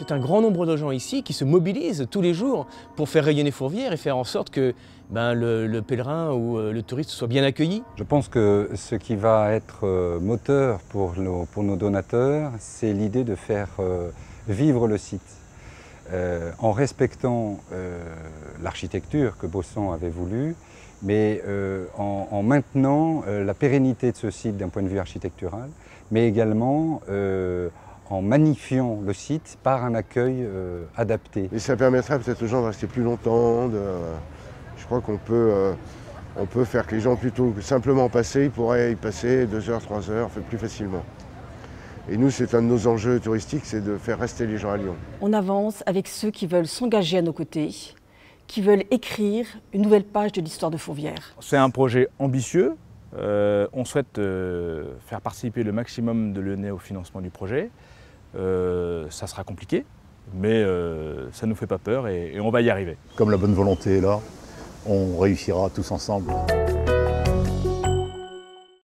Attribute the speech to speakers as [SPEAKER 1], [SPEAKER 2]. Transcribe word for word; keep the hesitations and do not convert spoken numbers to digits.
[SPEAKER 1] un grand nombre de gens ici qui se mobilisent tous les jours pour faire rayonner Fourvière et faire en sorte que ben, le, le pèlerin ou le touriste soit bien accueilli.
[SPEAKER 2] Je pense que ce qui va être moteur pour nos, pour nos donateurs, c'est l'idée de faire vivre le site. Euh, en respectant euh, l'architecture que Bausson avait voulu, mais euh, en, en maintenant euh, la pérennité de ce site d'un point de vue architectural, mais également euh, en magnifiant le site par un accueil euh, adapté.
[SPEAKER 3] Et ça permettra peut-être aux gens de rester plus longtemps. De, euh, je crois qu'on peut, euh, on peut faire que les gens, plutôt que simplement passer, ils pourraient y passer deux heures, trois heures, plus facilement. Et nous, c'est un de nos enjeux touristiques, c'est de faire rester les gens à Lyon.
[SPEAKER 4] On avance avec ceux qui veulent s'engager à nos côtés, qui veulent écrire une nouvelle page de l'histoire de Fourvière.
[SPEAKER 5] C'est un projet ambitieux. Euh, on souhaite euh, faire participer le maximum de Lyonnais au financement du projet. Euh, ça sera compliqué, mais euh, ça ne nous fait pas peur et, et on va y arriver.
[SPEAKER 6] Comme la bonne volonté est là, on réussira tous ensemble.